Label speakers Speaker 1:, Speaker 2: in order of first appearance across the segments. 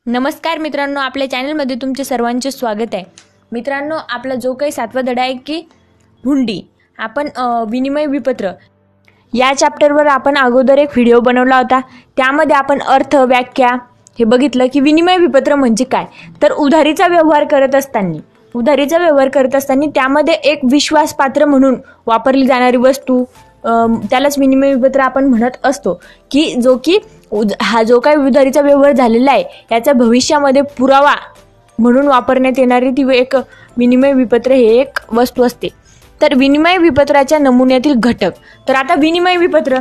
Speaker 1: नमस्कार मित्रांनो, आपल्या चॅनलमध्ये तुमचे सर्वांचे स्वागत आहे। मित्रांनो, आपला जो काही 7वा धडा आहे की हुंडी, आपण विनिमय विपत्र या चॅप्टरवर आपण अगोदर एक व्हिडिओ बनवला होता। त्यामध्ये आपण अर्थ व्याख्या हे बघितलं की विनिमय विपत्र म्हणजे काय। तर उधारीचा व्यवहार करत असताना त्यामध्ये एक विश्वासपात्र म्हणून वापरली जाणारी वस्तू त्यालाच विनिमय विपत्र आपण म्हणत असतो की हा जो काही उधारीचा व्यवहार झालेला आहे याचा भविष्यामध्ये पुरावा म्हणून वापरण्यात येणारी ती एक विनिमय विपत्र हे एक वस्तू असते। तर विनिमय विपत्राच्या नमुन्यातील घटक, तर आता विनिमय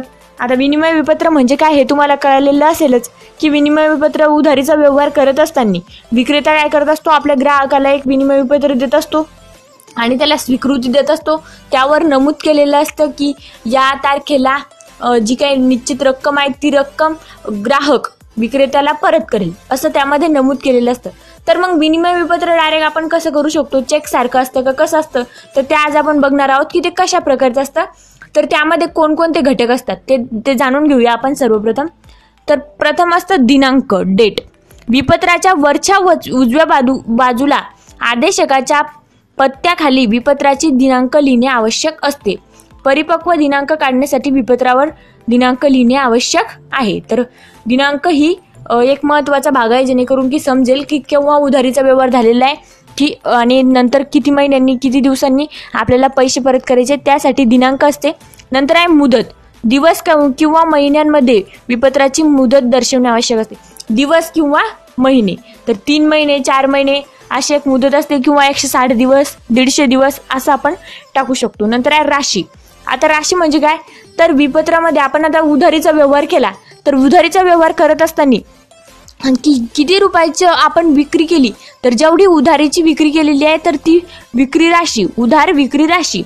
Speaker 1: विपत्र म्हणजे काय हे तुम्हाला कळलेलं असेलच की विनिमय विपत्र उधारीचा व्यवहार करत असताना विक्रेता काय करत असतो, आपल्या ग्राहकाला एक विनिमय विपत्र देत असतो आणि त्याला स्वीकृती देत असतो। त्यावर नमूद केलेलं असतं की या तारखेला जी काही निश्चित रक्कम आहे ती रक्कम ग्राहक विक्रेत्याला परत करेल असं त्यामध्ये नमूद केलेलं असतं। तर मग विनिमय विपत्र डायरेक्ट आपण कसं करू शकतो, चेक सारखं असतं का कसं असतं, तर ते आज आपण बघणार आहोत की ते कशा प्रकारचं असतं। तर त्यामध्ये कोणकोणते घटक असतात ते जाणून घेऊया आपण सर्वप्रथम। तर प्रथम असतं दिनांक, डेट। विपत्राच्या वरच्या उजव्या बाजूला आदेशकाच्या पत्त्याखाली विपत्राची दिनांक लिहिणे आवश्यक असते। परिपक्व दिनांक काढण्यासाठी विपत्रावर दिनांक लिहिणे आवश्यक आहे। तर दिनांक ही एक महत्त्वाचा भाग आहे जेणेकरून की समजेल की केव्हा उधारीचा व्यवहार झालेला आहे की आणि नंतर किती महिन्यांनी किती दिवसांनी आपल्याला पैसे परत करायचे, त्यासाठी दिनांक असते। नंतर आहे मुदत, दिवस किंवा महिन्यांमध्ये विपत्राची मुदत दर्शवणे आवश्यक असते। दिवस किंवा महिने, तर 3 महिने 4 महिने अशी एक मुदत असते किंवा 160 दिवस 150 दिवस असं आपण टाकू शकतो। नंतर आहे राशी। आता राशी म्हणजे काय, तर विपत्रामध्ये आपण आता उधारीचा व्यवहार केला, तर उधारीचा व्यवहार करत असताना किती रुपयाची आपण विक्री केली, तर जेवढी उधारीची विक्री केलेली आहे तर ती विक्री राशी, उधार विक्री राशी,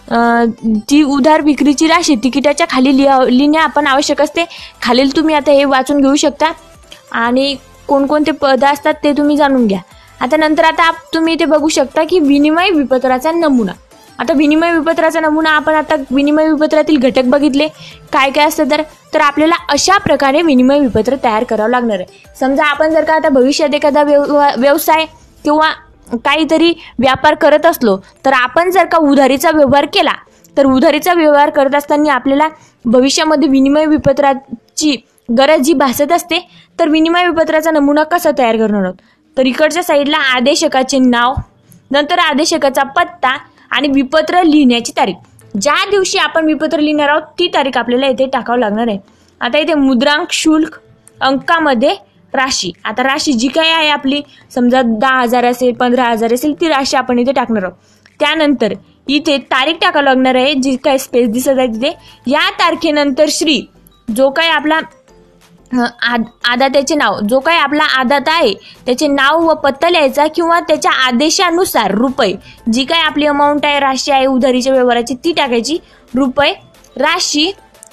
Speaker 1: ती उधार विक्रीची राशी तिकिटाच्या खाली लिहिणे आपण आवश्यक असते। खालील तुम्ही आता हे वाचून घेऊ शकता आणि कोणकोणते पद असतात ते तुम्ही जाणून घ्या। आता तुम्ही इथे बघू शकता की विनिमय विपत्राचा नमुना। आता विनिमय विपत्राचा नमुना आपण आता विनिमय विपत्रातील घटक बघितले काय काय असतं, तर आपल्याला अशा प्रकारे विनिमय विपत्र तयार करावं लागणार आहे। समजा आपण जर का आता भविष्यात एखादा व्यवसाय किंवा काहीतरी व्यापार करत असलो, तर आपण जर का उधारीचा व्यवहार केला, तर उधारीचा व्यवहार करत असताना आपल्याला भविष्यामध्ये विनिमय विपत्राची गरज जी भासत असते, तर विनिमय विपत्राचा नमुना कसा तयार करणार आहोत, तर इकडच्या साईडला आदेशकाचे नाव, नंतर आदेशकाचा पत्ता आणि विपत्र लिहिण्याची तारीख, ज्या दिवशी आपण विपत्र लिहिणार आहोत ती तारीख आपल्याला इथे टाकावं लागणार आहे। आता इथे मुद्रांक, शुल्क, अंकामध्ये राशी। आता राशी जी काय आहे आपली, समजा 10,000 असेल 15,000 असेल ती राशी आपण इथे टाकणार आहोत। त्यानंतर इथे तारीख टाकावं लागणार आहे, जी काय स्पेस दिसत आहे तिथे, या तारखेनंतर श्री जो काही आपला आदात्याचे नाव, जो काही आपला आदाता आहे त्याचे नाव व पत्ता लिहायचा किंवा त्याच्या आदेशानुसार रुपये, जी काय आपली अमाऊंट आहे राशी आहे उधारीच्या व्यवहाराची ती टाकायची, रुपये राशी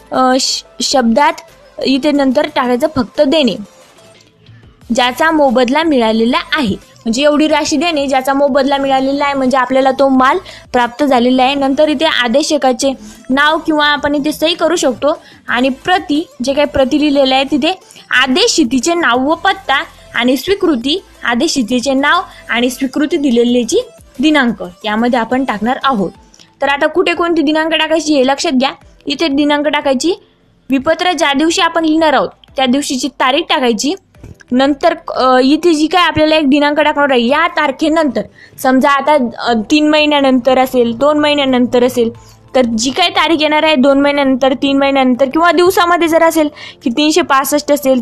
Speaker 1: शब्दात इथे नंतर टाकायचं फक्त देणे, ज्याचा मोबदला मिळालेला आहे, म्हणजे एवढी राशी देणे ज्याचा मोबदला मिळालेला आहे, म्हणजे आपल्याला तो माल प्राप्त झालेला आहे। नंतर इथे आदेशकाचे नाव किंवा आपण इथे सही करू शकतो आणि प्रति, जे काही प्रति लिहिलेलं आहे तिथे आदेशितीचे नाव व पत्ता आणि स्वीकृती, आदेशितीचे नाव आणि स्वीकृती दिलेलीची दिनांक यामध्ये आपण टाकणार आहोत। तर आता कुठे कोणती दिनांक टाकायची हे लक्षात घ्या। इथे दिनांक टाकायची, विपत्र ज्या दिवशी आपण लिहिणार आहोत त्या दिवशीची तारीख टाकायची, नंतर इथे जी काय आपल्याला एक दिनांक टाकणार आहे या तारखेनंतर, समजा आता 3 महिन्यानंतर असेल 2 महिन्यानंतर असेल, तर जी काही तारीख येणार आहे 2 महिन्यानंतर 3 महिन्यानंतर किंवा दिवसामध्ये जर असेल की 365 असेल,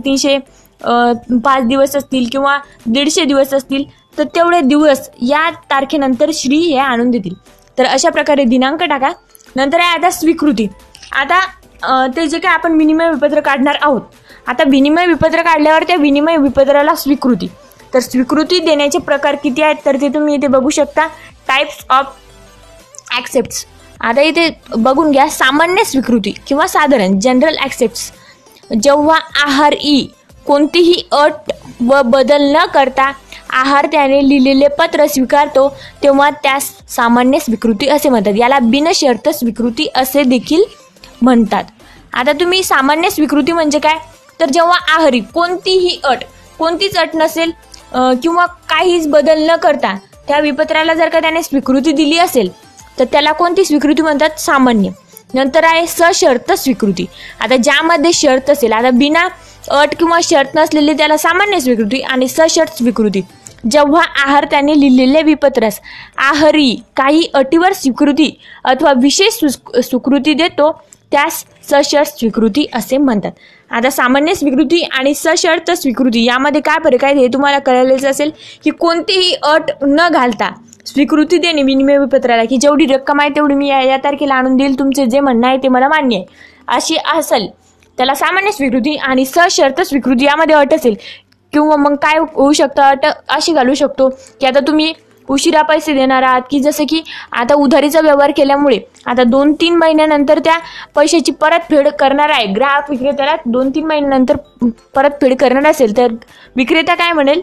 Speaker 1: 305 दिवस असतील किंवा 150 दिवस असतील, तर तेवढे दिवस या तारखेनंतर श्री हे आणून देतील। तर अशा प्रकारे दिनांक टाका। नंतर आहे आता स्वीकृती। आता ते जे काय आपण विनिमय विपत्र काढणार आहोत, आता विनिमय विपत्र काढल्यावर त्या विनिमय विपत्राला स्वीकृती, तर स्वीकृती देण्याचे प्रकार किती आहेत तर ते तुम्ही इथे बघू शकता, टाइप्स ऑफ ॲक्सेप्ट्स। आता इथे बघून घ्या, सामान्य स्वीकृती किंवा साधारण जनरल ॲक्सेप्ट्स, जेव्हा आहारी कोणतीही अट व बदल न करता आहार त्याने लिहिलेले पत्र स्वीकारतो तेव्हा त्यास सामान्य स्वीकृती असे म्हणतात। याला बिनशर्त स्वीकृती असे देखील म्हणतात। आता तुम्ही सामान्य स्वीकृती म्हणजे काय, तर जेव्हा आहारी कोणतीही अट, कोणतीच अट नसेल किंवा काहीच बदल न करता त्या विपत्राला जर का त्याने स्वीकृती दिली असेल तर त्याला कोणती स्वीकृती म्हणतात? सामान्य. नंतर आहे सशर्त स्वीकृती. आता ज्यामध्ये शर्त असेल, आता बिना अट किंवा शर्त नसलेली त्याला सामान्य स्वीकृती. आणि सशर्त स्वीकृती, जेव्हा आहार त्याने लिहिलेल्या विपत्रास आहारी काही अटीवर स्वीकृती अथवा विशेष स्वीकृती देतो त्यास सशर्त स्वीकृती असे म्हणतात. आता सामान्य स्वीकृती आणि सशर्त स्वीकृती यामध्ये काय फरक आहे हे तुम्हाला कळलेच असेल की कोणतीही अट न घालता स्वीकृती देणे विनिमय विपत्राला, की जेवढी रक्कम आहे तेवढी मी या तारखेला आणून देईल, तुमचे जे म्हणणं आहे ते मला मान्य आहे, अशी असेल त्याला सामान्य स्वीकृती. आणि सशर्त स्वीकृती यामध्ये अट असेल किंवा मग काय होऊ शकतं, अट अशी घालू शकतो की आता तुम्ही उशिरा पैसे देणार आहात, की जसं की आता उधारीचा व्यवहार केल्यामुळे आता 2-3 महिन्यानंतर त्या पैशाची परतफेड करणार आहे, ग्राहक विक्रेत्याला 2-3 महिन्यानंतर परतफेड करणार असेल तर विक्रेता काय म्हणेल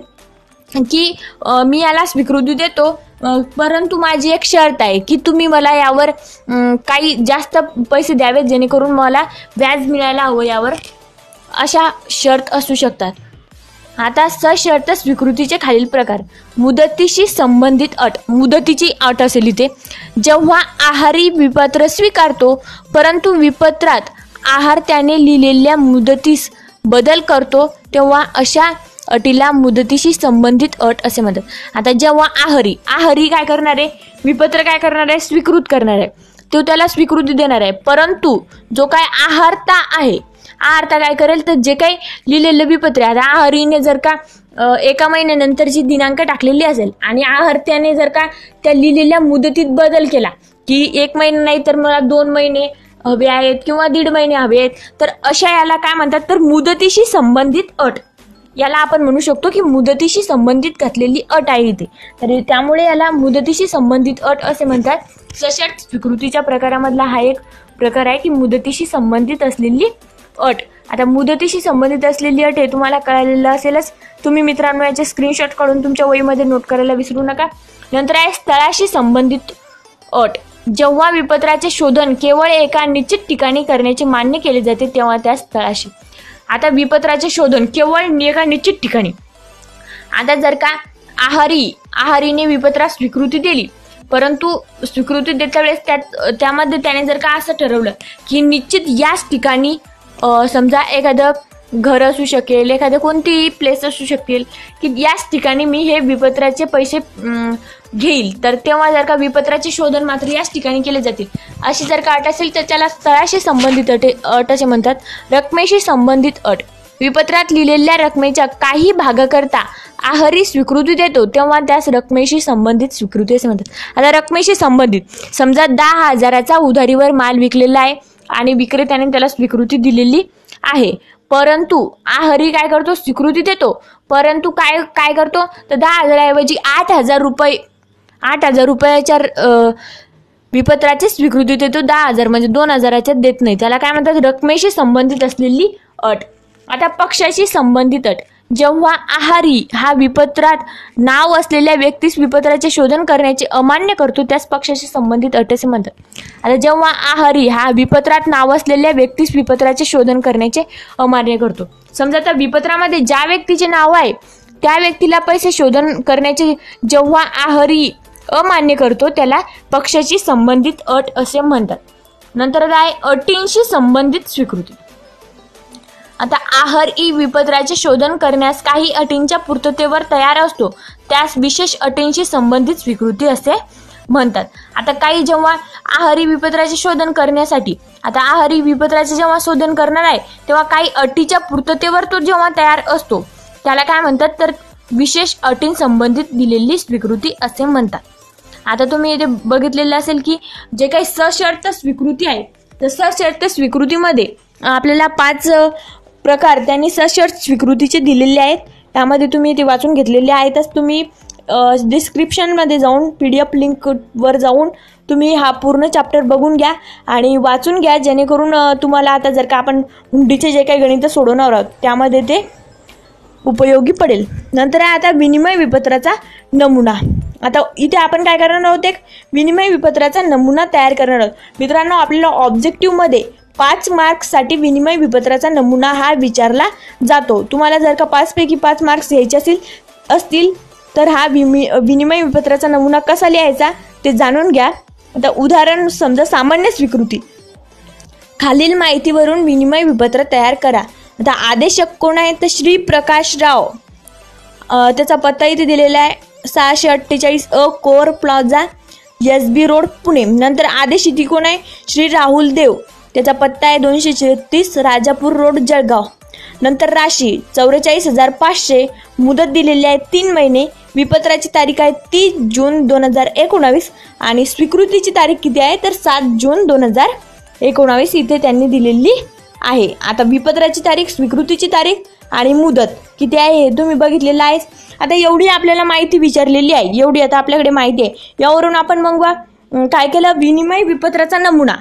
Speaker 1: की मी याला स्वीकृती देतो, परंतु माझी एक शर्त आहे की तुम्ही मला यावर काही जास्त पैसे द्यावेत जेणेकरून मला व्याज मिळायला हवं यावर, अशा शर्त असू शकतात. आता सशर्त स्वीकृतीचे खालील प्रकार. मुदतीशी संबंधित अट. मुदतीची अट असेल इथे, जेव्हा आहारी विपत्र स्वीकारतो परंतु विपत्रात आहार त्याने लिहिलेल्या मुदतीस बदल करतो तेव्हा अशा अटीला मुदतीशी संबंधित अट असे म्हणतात. आता जेव्हा आहारी काय करणार आहे, विपत्र काय करणार आहे, स्वीकृत करणार आहे, तो त्याला स्वीकृती देणार आहे, परंतु जो काय आहारता आहे, आहारता काय करेल तर जे काही लिहिलेलं विपत्र आहे, आता आहारीने जर का 1 महिन्यानंतरची दिनांक टाकलेली असेल आणि आहारत्याने जर का त्या लिहिलेल्या मुदतीत बदल केला की 1 महिना नाही तर मला 2 महिने हवे आहेत किंवा 1.5 महिने हवे आहेत, तर अशा याला काय म्हणतात तर मुदतीशी संबंधित अट. याला आपण म्हणू शकतो की मुदतीशी संबंधित घातलेली अट आहे इथे, तर त्यामुळे याला मुदतीशी संबंधित अट असे म्हणतात. सशर्त स्वीकृतीच्या प्रकारामधला हा एक प्रकार आहे की मुदतीशी संबंधित असलेली अट. आता मुदतीशी संबंधित असलेली अट हे तुम्हाला कळलेलं असेलच. तुम्ही मित्रांनो याचे स्क्रीनशॉट काढून तुमच्या वहीमध्ये नोट करायला विसरू नका. नंतर आहे स्थळाशी संबंधित अट. जेव्हा विपत्राचे शोधन केवळ एका निश्चित ठिकाणी करण्याचे मान्य केले जाते तेव्हा त्या स्थळाशी. आता विपत्राचे शोधन केवळ एका निश्चित ठिकाणी. आता जर का आहारीने विपत्रास स्वीकृती दिली, परंतु स्वीकृती देत्या वेळेस त्यामध्ये त्याने जर का असं ठरवलं की निश्चित याच ठिकाणी, समजा एखादं घर असू शकेल, एखादं कोणतीही प्लेस असू शकेल की याच ठिकाणी मी हे विपत्राचे पैसे घेईल, तर तेव्हा जर का विपत्राचे शोधन मात्र याच ठिकाणी केले जातील अशी जर का अट असेल तर त्याला स्थळाशी संबंधित अट असे म्हणतात. रकमेशी संबंधित अट. विपत्रात लिहिलेल्या रकमेच्या काही भागाकरता आहारी स्वीकृती देतो तेव्हा त्यास रकमेशी संबंधित स्वीकृती असे म्हणतात. आता रकमेशी संबंधित, समजा 10,000चा उधारीवर माल विकलेला आहे आणि विक्रेत्याने त्याला स्वीकृती दिलेली आहे, परंतु आहारी काय करतो, स्वीकृती देतो, परंतु काय करतो तर 10,000 ऐवजी 8,000 रुपयाच्या विपत्राची स्वीकृती देतो. 10,000 म्हणजे 2,000च्या देत नाही, त्याला काय म्हणतात रकमेशी संबंधित असलेली अट. आता पक्षाशी संबंधित अट. जेव्हा आहारी हा विपत्रात नाव असलेल्या व्यक्तीस विपत्राचे शोधन करण्याचे अमान्य करतो त्यास पक्षाशी संबंधित अट असे म्हणतात. आता जेव्हा आहारी हा विपत्रात नाव असलेल्या व्यक्तीस विपत्राचे शोधन करण्याचे अमान्य करतो, समजा त्या विपत्रामध्ये ज्या व्यक्तीचे नाव आहे त्या व्यक्तीला पैसे शोधन करण्याचे जेव्हा आहारी अमान्य करतो त्याला पक्षाशी संबंधित अट असे म्हणतात. नंतर आहे अटींशी संबंधित स्वीकृती. आता आहारी विपत्राचे शोधन करण्यास काही अटींच्या पूर्ततेवर तयार असतो त्यास विशेष अटींशी संबंधित स्वीकृती असे म्हणतात. आता काही जेव्हा आहारी विपत्राचे शोधन करण्यासाठी, आता आहारी विपत्राचे जेव्हा शोधन करणार आहे तेव्हा काही अटीच्या पूर्ततेवर तो जेव्हा तयार असतो त्याला काय म्हणतात तर विशेष अटींसंबंधित दिलेली स्वीकृती असे म्हणतात. आता तुम्ही इथे बघितलेलं असेल की जे काही सशर्त स्वीकृती आहे तर सशर्त स्वीकृतीमध्ये आपल्याला 5 प्रकार त्यांनी सशर्त स्वीकृतीचे दिलेले आहेत. त्यामध्ये तुम्ही ते वाचून घेतलेले आहेतच. तुम्ही डिस्क्रिप्शनमध्ये जाऊन PDF लिंकवर जाऊन तुम्ही हा पूर्ण चॅप्टर बघून घ्या आणि वाचून घ्या, जेणेकरून तुम्हाला आता जर का आपण हुंडीचे जे काही गणित सोडवणार आहोत त्यामध्ये ते उपयोगी पडेल. नंतर आहे आता विनिमय विपत्राचा नमुना. आता इथे आपण काय करणार आहोत, एक विनिमय विपत्राचा नमुना तयार करणार आहोत. मित्रांनो, आपल्याला ऑब्जेक्टिव्हमध्ये 5 मार्क्ससाठी विनिमय विपत्राचा नमुना हा विचारला जातो। तुम्हाला जर का 5 पैकी 5 मार्क्स घ्यायचे असतील तर हा विनिमय विपत्राचा नमुना कसा लिहायचा ते जाणून घ्या। आता उदाहरण समजा सामान्य स्वीकृती, खालील माहितीवरून विनिमय विपत्र तयार करा। आता आदेशक कोण आहे तर श्री प्रकाश राव, त्याचा पत्ता इथे दिलेला आहे 648 A Core Plaza SB road Pune. नंतर आदेशिती कोण आहे श्री राहुल देव, त्याचा पत्ता आहे 233 राजापूर रोड जळगाव। नंतर राशी 44,500, मुदत दिलेली आहे 3 महिने, विपत्राची तारीख आहे 30 जून 2019 आणि स्वीकृतीची तारीख किती आहे तर 7 जून 2019 इथे त्यांनी दिलेली आहे। आता विपत्राची तारीख, स्वीकृतीची तारीख आणि मुदत किती आहे हे तुम्ही बघितलेलं आहे। आता एवढी आपल्याला माहिती विचारलेली आहे, एवढी आता आपल्याकडे माहिती आहे, यावरून आपण मग काय केलं, विनिमय विपत्राचा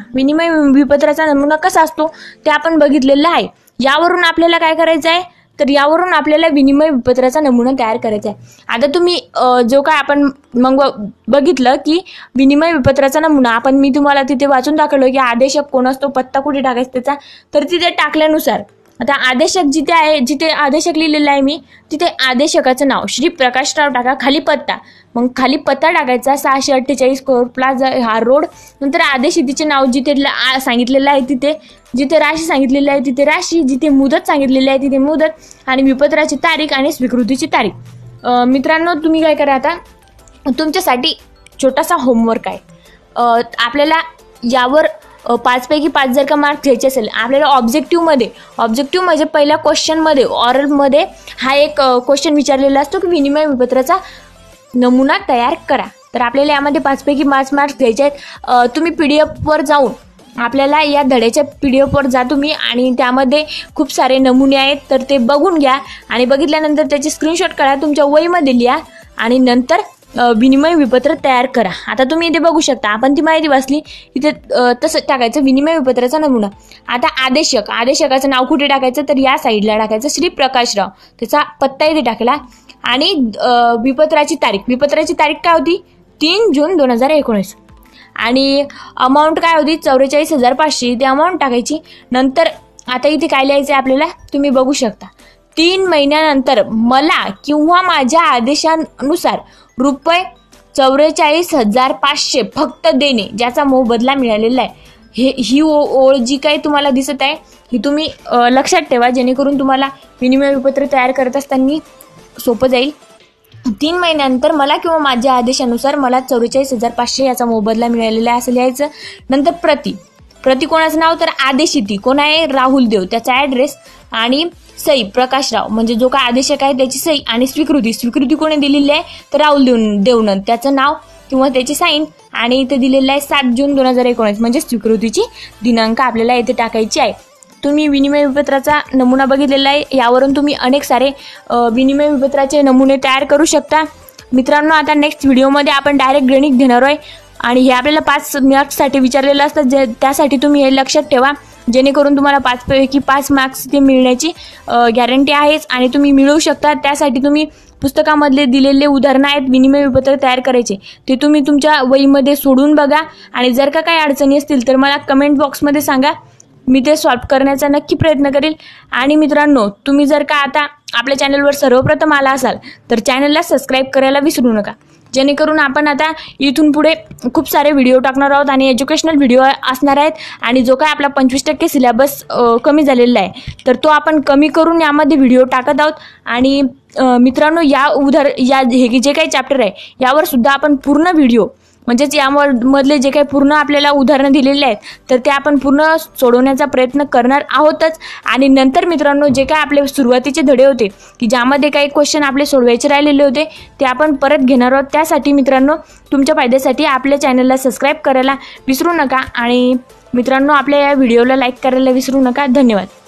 Speaker 1: नमुना कसा असतो ते आपण बघितलेलं आहे। यावरून आपल्याला काय करायचं आहे तर यावरून आपल्याला विनिमय विपत्राचा नमुना तयार करायचा आहे। आता तुम्ही जो काय आपण मग बघितलं की विनिमय विपत्राचा नमुना मी तुम्हाला तिथे वाचून दाखवलं की आदेशक कोण असतो, पत्ता कुठे टाकायचा त्याचा, तर तिथे टाकल्यानुसार आता आदेशक जिथे आहे, जिथे आदेशक लिहिलेला आहे मी तिथे आदेशकाचं नाव श्री प्रकाशराव टाका, खाली पत्ता, मग खाली पत्ता टाकायचा 648 कोर प्लाझा हा रोड। नंतर आदेशितीचे नाव जिथे सांगितलेलं आहे तिथे, जिथे राशी सांगितलेली आहे तिथे राशी, जिथे मुदत सांगितलेली आहे तिथे मुदत आणि विपत्राची तारीख आणि स्वीकृतीची तारीख। मित्रांनो तुम्ही काय करा, आता तुमच्यासाठी छोटासा होमवर्क आहे। आपल्याला यावर 5 पैकी 5 जर का मार्क्स घ्यायचे असेल, आपल्याला ऑब्जेक्टिव्ह म्हणजे पहिल्या क्वेश्चनमध्ये ऑरलमध्ये हा एक क्वेश्चन विचारलेला असतो की विनिमय विपत्राचा नमुना तयार करा। तर आपल्याला यामध्ये 5 पैकी 5 मार्क्स घ्यायचे आहेत। तुम्ही PDF जाऊन आपल्याला या धड्याच्या PDF जा तुम्ही आणि त्यामध्ये खूप सारे नमुने आहेत तर ते बघून घ्या आणि बघितल्यानंतर त्याची स्क्रीनशॉट काढा, तुमच्या वहीमध्ये लिहा आणि नंतर विनिमय विपत्र तयार करा। आता तुम्ही इथे बघू शकता, आपण ती माहिती वाचली, इथे तसं टाकायचं विनिमय विपत्राचा नमुना। आता आदेशकाचं नाव कुठे टाकायचं तर या साईडला टाकायचं श्री प्रकाशराव, त्याचा पत्ता इथे टाकला आणि विपत्राची तारीख काय होती 3 जून 2019 आणि अमाऊंट काय होती 44,500, ती अमाऊंट टाकायची। नंतर आता इथे काय लिहायचं आहे आपल्याला तुम्ही बघू शकता, 3 महिन्यानंतर मला किंवा माझ्या आदेशानुसार रुपये 44,500 फक्त देणे, ज्याचा मोबदला मिळालेला आहे। ही ओळ जी काही तुम्हाला दिसत आहे ही तुम्ही लक्षात ठेवा, जेणेकरून तुम्हाला विनिमय विपत्र तयार करत असताना सोपं जाईल। 3 महिन्यानंतर मला किंवा माझ्या आदेशानुसार मला 44,500 याचा मोबदला मिळालेला आहे असं लिहायचं। नंतर प्रति कोणाचं नाव तर आदेशिती कोण आहे राहुल देव, त्याचा ॲड्रेस आणि सई प्रकाशराव म्हणजे जो काय आदेशक आहे त्याची सई आणि स्वीकृती कोणी दिलेली आहे तर राहुल देवनंद, त्याचं नाव किंवा त्याची साईन आणि इथे दिलेलं आहे 7 जून 2019 म्हणजे स्वीकृतीची दिनांक आपल्याला इथे टाकायची आहे। तुम्ही विनिमय विपत्राचा नमुना बघितलेला आहे, यावरून तुम्ही अनेक सारे विनिमय विपत्राचे नमुने तयार करू शकता। मित्रांनो आता नेक्स्ट व्हिडिओमध्ये आपण डायरेक्ट गणित घेणार आहे आणि हे आपल्याला 5 मार्क्ससाठी विचारलेलं असतं, त्यासाठी तुम्ही हे लक्षात ठेवा, जेणेकरून तुम्हाला 5 पैकी 5 मार्क्स ते मिळण्याची गॅरंटी आहेच आणि तुम्ही मिळवू शकता। त्यासाठी तुम्ही पुस्तकामधले दिलेले उदाहरणं आहेत विनिमय विपत्र तयार करायचे, ते तुम्ही तुमच्या वहीमध्ये सोडून बघा आणि जर का काही अडचणी असतील तर मला कमेंट बॉक्समध्ये सांगा, मी ते सॉल्व्ह करण्याचा नक्की प्रयत्न करेल। आणि मित्रांनो तुम्ही जर का आता आपल्या चॅनलवर सर्वप्रथम आला असाल तर चॅनलला सबस्क्राईब करायला विसरू नका, जेणेकरून आपण आता इथून पुढे खूप सारे व्हिडिओ टाकणार आहोत आणि एज्युकेशनल व्हिडिओ असणार आहेत आणि जो काय आपला 25% सिलेबस कमी झालेला आहे तर तो आपण कमी करून यामध्ये व्हिडिओ टाकत आहोत। आणि मित्रांनो या हे जे काही चॅप्टर आहे यावर सुद्धा आपण पूर्ण व्हिडिओ म्हणजेच यामधले जे काही पूर्ण आपल्याला उदाहरणं दिलेले आहेत तर ते आपण पूर्ण सोडवण्याचा प्रयत्न करणार आहोतच। आणि नंतर मित्रांनो जे काय आपले सुरुवातीचे धडे होते की ज्यामध्ये काही क्वेश्चन आपले सोडवायचे राहिलेले होते ते आपण परत घेणार आहोत। त्यासाठी मित्रांनो तुमच्या फायद्यासाठी आपल्या चॅनलला सबस्क्राईब करायला विसरू नका आणि मित्रांनो आपल्या या व्हिडिओला लाईक करायला विसरू नका। धन्यवाद।